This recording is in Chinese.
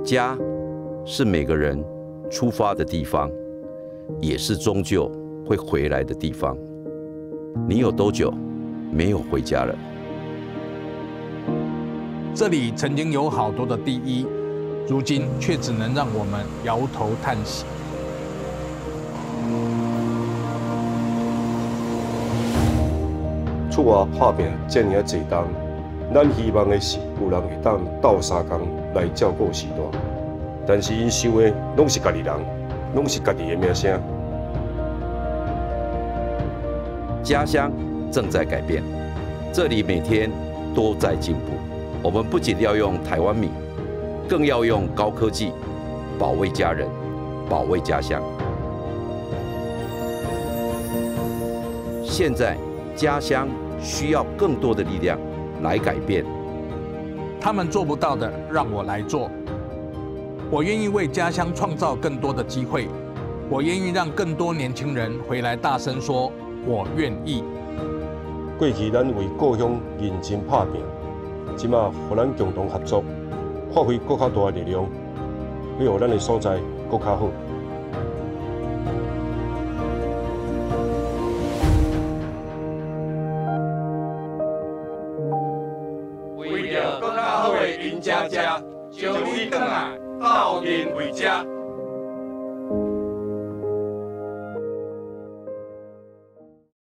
家是每个人出发的地方，也是终究会回来的地方。你有多久没有回家了？ 这里曾经有好多的第一，如今却只能让我们摇头叹息。 厝外打拼遮尔啊济冬，咱希望的是有人会当斗相共来照顾时代，但是因想的拢是家己人，拢是家己的名声。 家乡正在改变，这里每天都在进步。我们不仅要用台湾米，更要用高科技保卫家人，保卫家乡。现在家乡需要更多的力量来改变。 他们做不到的，让我来做。我愿意为家乡创造更多的机会，我愿意让更多年轻人回来大声说“我愿意”。 过去咱为故乡认真打拼，即马互咱共同合作，发挥更较大的力量，要让咱的所在更较好。 为着更较好的赢家家，将你转来斗阵为家。